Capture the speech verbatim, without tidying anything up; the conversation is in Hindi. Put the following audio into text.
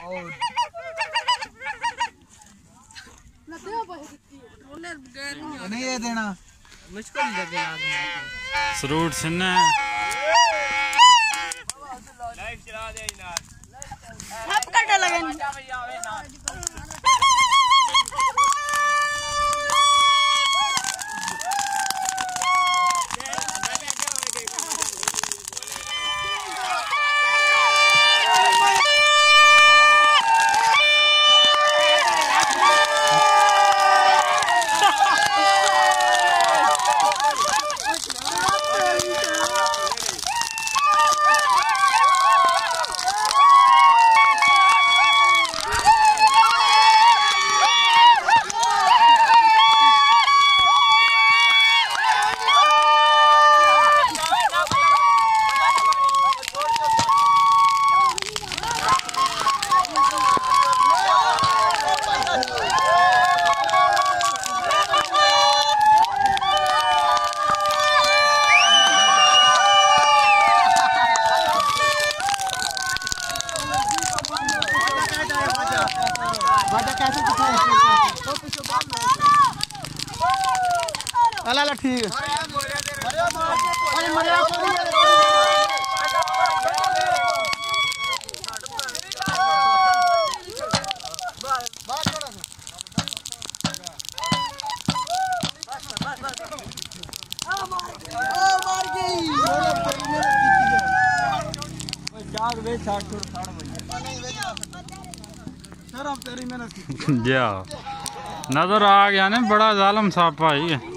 नहीं ये देना मुश्किल लगे सरूट सिन्ना लाइव चला दे यार सब कटा लगे अला ठीक है नजर आ गया ने बड़ा जालम सांप आई है।